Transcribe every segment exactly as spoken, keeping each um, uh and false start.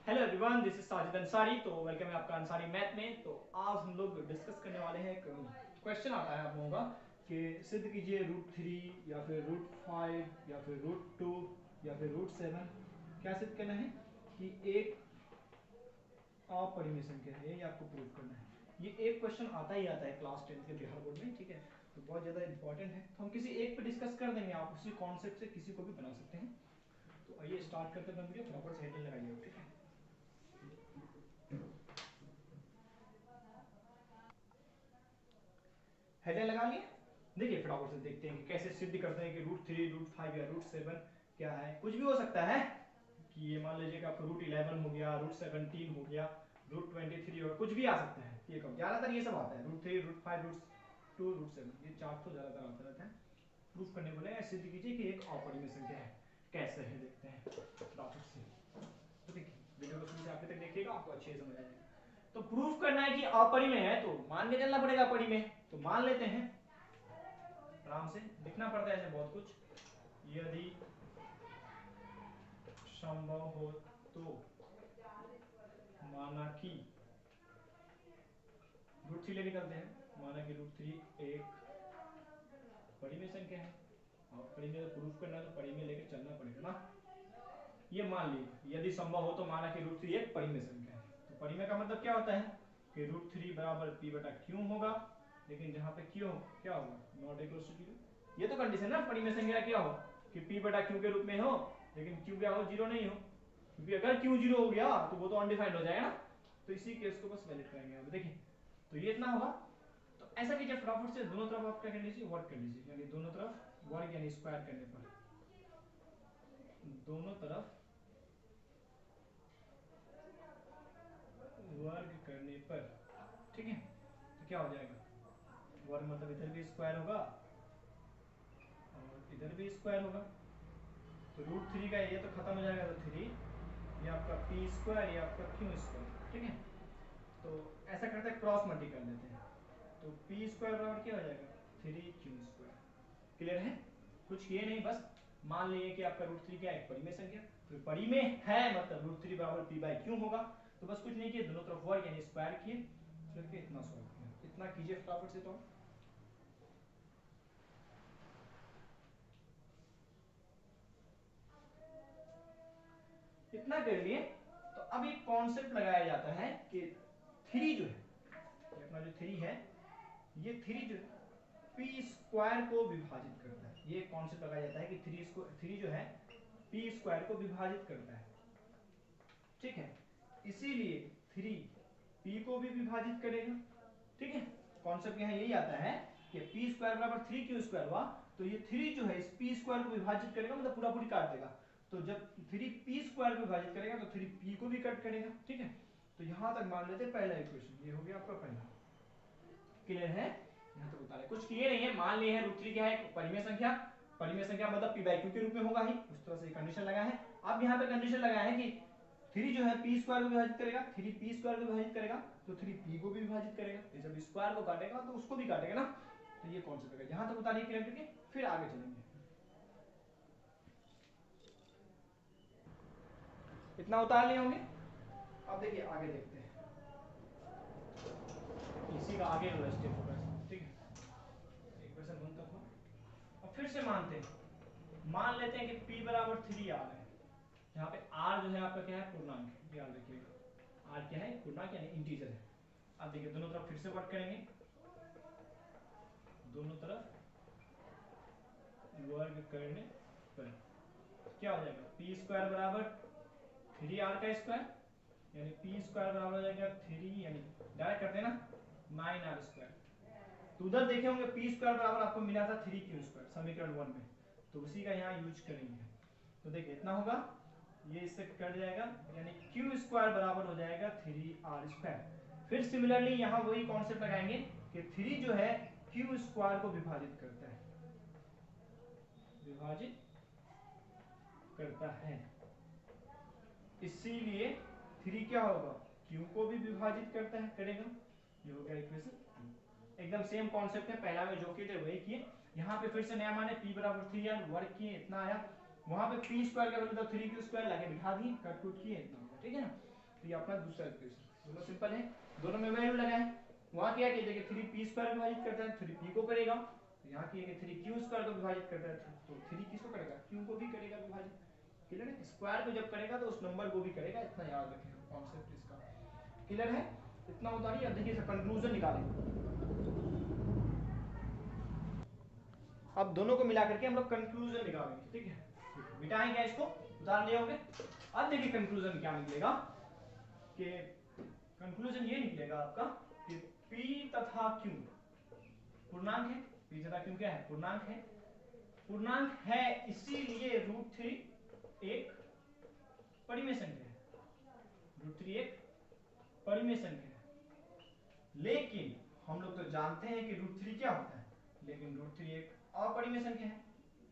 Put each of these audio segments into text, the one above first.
Hello everyone, this is Sajid Ansari. तो welcome है आपका अंसारी मैथ में। तो आज हम लोग डिस्कस करने वाले हैं, एक क्वेश्चन आता है आप लोगों का कि सिद्ध कीजिए रूट थ्री या फिर रूट फाइव या फिर रूट टू या फिर रूट सेवन। क्या सिद्ध करना है कि एक अपरिमेय संख्या है, ये आपको प्रूव करना है। ये एक क्वेश्चन आता ही आता है क्लास टेंथ के बिहार बोर्ड में, ठीक है। तो बहुत ज़्यादा इंपॉर्टेंट है, तो हम किसी एक पे डिस्कस कर देंगे, आप उसी कॉन्सेप्ट से किसी को भी बना सकते हैं। तो आइए स्टार्ट करते हैं वीडियो, फटाफट से हेडिंग लगाइए, ठीक है। हेडलाइन लगा लिए। देखिए फटाफट से देखते हैं कि कैसे सिद्ध करते हैं कि रूट थ्री रूट फाइव या रूट सेवन क्या है। कुछ भी हो सकता है कि ये मान लीजिए कि आपका रूट इलेवन हो गया, रूट सेवनटीन हो गया, रूट ट्वेंटी थ्री हो गया, कुछ भी आ सकता है। ये कब ज्यादातर ये सब आता है, root three root five root two root seven, ये चार तो ज्यादातर आता रहता है। प्रूफ करने बोले सिद्ध कीजिए कि एक अपरिमेय संख्या है। कैसे है देखते हैं फटाफट से। तो देखिए वीडियो को शुरू से आखिर तक देखिएगा, आपको अच्छे से समझ आ जाएगा। तो प्रूफ करना है कि अपरिमेय है, तो मान के चलना पड़ेगा अपरिमेय। तो मान लेते हैं, आराम से लिखना पड़ता है ऐसे बहुत कुछ। यदि संभव हो तो माना कि रूट थ्री लेके चलते हैं, माना कि रूट थ्री एक परिमेय संख्या है और परिमेय प्रूफ करना है तो परिमेय लेके चलना पड़ेगा ना। ये मान लीजिए यदि संभव हो तो माना कि रूट थ्री एक परिमेय संख्या है। तो परिमेय का मतलब क्या होता है कि रूट थ्री बराबर पी बटा क्यू होगा, लेकिन जहां पे क्यू क्या होगा, नॉट इक्वल टू जीरो। ये तो कंडीशन है परिमेय संख्या क्या हो कि पी बटा क्यू के रूप में हो, लेकिन क्यू क्या हो, जीरो नहीं हो। क्योंकि अगर क्यू जीरो हो गया तो वो तो अनडिफाइंड हो जाएगा ना। तो इसी केस को बस वैलिड करेंगे। अब देखिए तो ये इतना होगा। तो ऐसा कीजिए फटाफट से दोनों तरफ आप क्या कर लीजिए, वर्क कर लीजिए, यानी दोनों तरफ वर्ग यानी स्क्वायर करने पर, दोनों तरफ वर्ग करने पर, ठीक है। तो क्या हो जाएगा, वर्ग मतलब इधर भी स्क्वायर होगा और इधर भी स्क्वायर होगा। तो रूट थ्री का ये तो खत्म हो जाएगा, तो थ्री ये आपका पी स्क्वायर, ये आपका क्यू स्क्वायर, ठीक है। तो ऐसा करते हैं क्रॉस मल्टी कर लेते हैं। तो पी स्क्वायर बराबर क्या हो जाएगा, थ्री क्यू स्क्वायर। क्लियर है, कुछ किए नहीं, बस मान लिए कि आपका रूट थ्री क्या है, एक परिमेय संख्या। तो परिमेय है मतलब रूट थ्री बराबर पी बाई क्यू होगा। तो बस कुछ नहीं किए, दोनों तरफ वर्ग यानी स्क्वायर किए, फिर के इतना सॉल्व किया। इतना कीजिए फटाफट से। तो इतना कर लिए। तो अब एक कॉन्सेप्ट लगाया जाता है कि थ्री जो है, ये अपना जो थ्री है, ये थ्री जो है पी स्क्वायर को विभाजित करता है। ये कॉन्सेप्ट लगाया जाता है कि थ्री इसको थ्री जो है पी स्क्वायर को विभाजित करता है, ठीक है। इसीलिए थ्री पी को भी विभाजित करेगा, ठीक है। कॉन्सेप्ट यहाँ यही आता है कि पी स्क्वायर बराबर थ्री क्यू स्क्वायर हुआ, तो ये थ्री जो है इस पी स्क्वायर को विभाजित करेगा, मतलब पूरा पूरी काट देगा। तो जब थ्री पी स्क्वायर को विभाजित करेगा तो थ्री पी को भी कट करेगा, ठीक है। तो यहां तक मान लेते पहला इक्वेशन, ये हो गया आपका पहला। क्लियर है, यहाँ तक बता रहे, कुछ किए नहीं है, मान लिए हैं रूट थ्री क्या है, परिमेय संख्या। परिमेय संख्या मतलब पी बाई क्यू के रूप में होगा ही, उस तरह से कंडीशन लगा है। अब यहाँ पे कंडीशन लगा है कि थ्री जो है पी स्क्वायर को विभाजित करेगा, थ्री पी स्क्वायर को विभाजित करेगा तो थ्री पी को भी विभाजित करेगा। जब स्क्वायर को काटेगा तो उसको भी काटेगा ना। तो ये कौन सा जगह, यहां तक उतारिए क्लियर करके, फिर आगे चलेंगे। इतना उतार लिए होंगे। अब देखिए आगे देखते हैं, इसी का आगे वाला स्टेप होगा, ठीक है। इक्वेशन वन तक हो। अब फिर से मानते हैं, मान लेते हैं कि p बराबर थ्री आर है। यहाँ पे r जो है आपका क्या है, पूर्णांक है, याद रखिएगा। r क्या है, पूर्णांक यानी इंटीजर है। अब देखिए दोनों तरफ फिर से वर्क करेंगे, दोनों तरफ वर्ग करने पर क्या हो जाएगा, पी स्क्वायर बराबर थ्री आर का स्क्वायर, यानी पी स्क्वायर बराबर हो जाएगा थ्री, यानी डायरेक्ट करते हैं ना, नाइन आर स्क्वायर। तो उधर देखे होंगे पी स्क्वायर बराबर आपको मिला था थ्री क्यू स्क्वायर समीकरण वन में, तो उसी का यहाँ यूज करेंगे। तो देखिए इतना होगा, ये इससे कट जाएगा, यानी क्यू स्क्वायर बराबर हो जाएगा थ्री आर स्क्वायर। फिर सिमिलरली यहाँ वही कॉन्सेप्ट लगाएंगे कि थ्री जो है क्यू स्क्वायर को विभाजित करता है, विभाजित करता है, इसीलिए थ्री क्या होगा, क्यू को भी विभाजित करता है, करेगा। ये हो गया इक्वेशन। एकदम सेम कॉन्सेप्ट है, पहला में जो किए थे वही किए। यहाँ पे फिर से नया माने p बराबर थ्री यार वर्ग किए, इतना आया। वहां पे पी स्क्वायर का वैल्यू था थ्री क्यू स्क्वायर, लाके बिठा दिए, कट कुट किए, इतना होगा, ठीक है ना। तो ये अपना दूसरा इक्वेशन, दोनों सिंपल है, दोनों में वैल्यू लगाए। वहां क्या किया, देखिए थ्री पी स्क्वायर विभाजित करता है, थ्री पी को करेगा, तो यहाँ किया कि थ्री क्यू स्क्वायर को विभाजित करता है, तो थ्री किसको करेगा, क्यू को भी करेगा विभाजित। क्लियर है, स्क्वायर को जब करेगा तो उस नंबर को भी करेगा, इतना याद रखिएगा कॉन्सेप्ट इसका। क्लियर है, इतना उतारिए। अब देखिए कंक्लूजन निकालेंगे। अब दोनों को मिला करके हम लोग कंक्लूजन निकालेंगे, ठीक है, मिटाएंगे इसको, उतार लिए होंगे। अब देखिए कंक्लूजन क्या निकलेगा, कि कंक्लूजन ये निकलेगा आपका कि P तथा Q पूर्णांक है, P तथा Q क्या है, पूर्णांक है, पूर्णांक है, इसीलिए रूट थ्री एक परिमेय संख्या है, रूट थ्री एक परिमेय संख्या है। लेकिन हम लोग तो जानते हैं कि रूट थ्री क्या होता है, लेकिन रूट थ्री एक अपरिमेय संख्या है,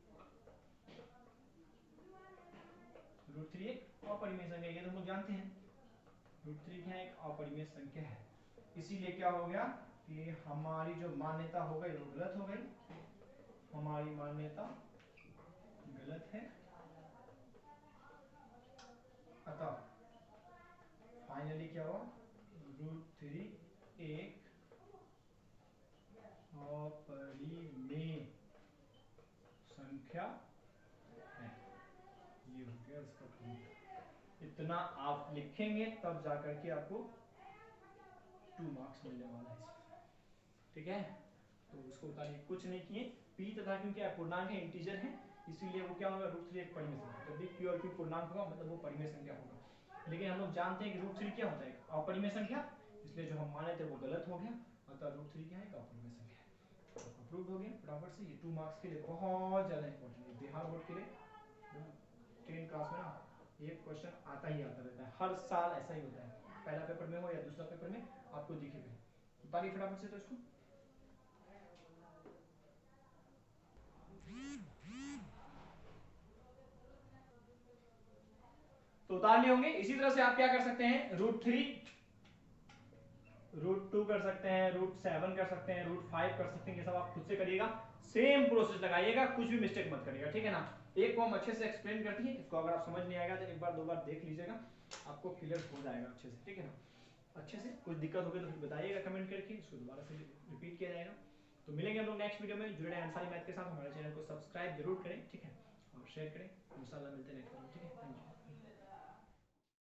रूट थ्री एक अपरिमेय संख्या, ये तो हम लोग जानते हैं, रूट थ्री क्या है, एक अपरिमेय संख्या है। इसीलिए क्या हो गया कि हमारी जो मान्यता हो गई वो गलत हो गई, हमारी मान्यता गलत है। अतः फाइनली क्या हुआ, रूट थ्री एक अपरिमेय संख्या है, ये हो गया इसका प्रूफ। इतना आप लिखेंगे तब जाकर के आपको टू मार्क्स मिलने वाला है, ठीक है। तो उसको उतारिए, कुछ नहीं किए, पी तथा क्यू क्या पूर्णांक है, इंटीजर है, इसीलिए वो क्या होगा, रूट थ्री एक परिमेय संख्या। जब भी क्यू और क्यू पूर्णांक होगा मतलब वो परिमेय संख्या होगा। लेकिन हम लोग जानते हैं कि रूट थ्री क्या होता है, अपरिमेय संख्या, इसलिए जो हम माने थे वो गलत हो गया, अतः रूट थ्री क्या है, अपरिमेय संख्या है। अप्रूव्ड हो गया फटाफट से। ये टू मार्क्स के लिए बहुत ज्यादा इंपॉर्टेंट है, बिहार बोर्ड के लिए टेन क्लास में ना एक क्वेश्चन आता ही आता रहता है, हर साल ऐसा ही होता है, पहला पेपर में हो या दूसरा पेपर में आपको दिखेगा। उतारिए फटाफट से तो इसको। तो उतार लिए होंगे। इसी तरह से आप क्या कर सकते हैं, रूट थ्री रूट टू कर सकते हैं, रूट सेवन कर सकते हैं, रूट फाइव कर सकते हैं, ये सब आप खुद से करिएगा, सेम प्रोसेस लगाइएगा, कुछ भी मिस्टेक मत करिएगा, ठीक है ना। एक को हम अच्छे से एक्सप्लेन करती है, इसको अगर आप समझ नहीं आएगा तो एक बार दो बार देख लीजिएगा, आपको क्लियर हो जाएगा अच्छे से, ठीक है ना। अच्छे से कुछ दिक्कत होगी तो फिर बताइएगा कमेंट करके, इसको दोबारा से रिपीट किया जाएगा। तो मिलेंगे हम लोग नेक्स्ट वीडियो में, जुड़े रहें अंसारी मैथ के साथ, हमारे चैनल को सब्सक्राइब जरूर करें, ठीक है, और शेयर करें। इंशाल्लाह मिलते हैं नेक्स्ट वीडियो, ठीक है, थैंक यू।